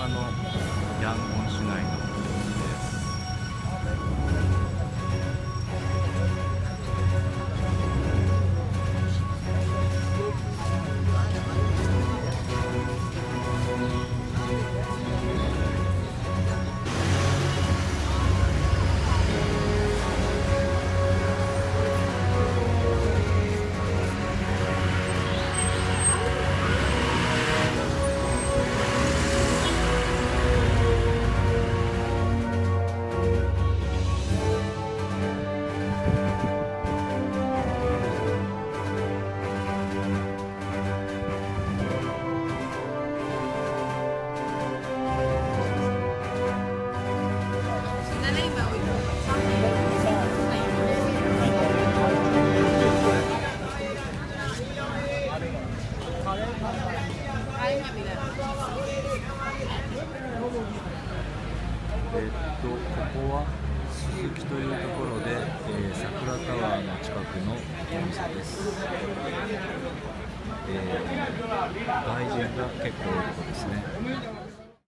のヤンゴン市内の様子です。ここは鈴木というところで、桜タワーの近くのお店です。外人が結構多いところですね。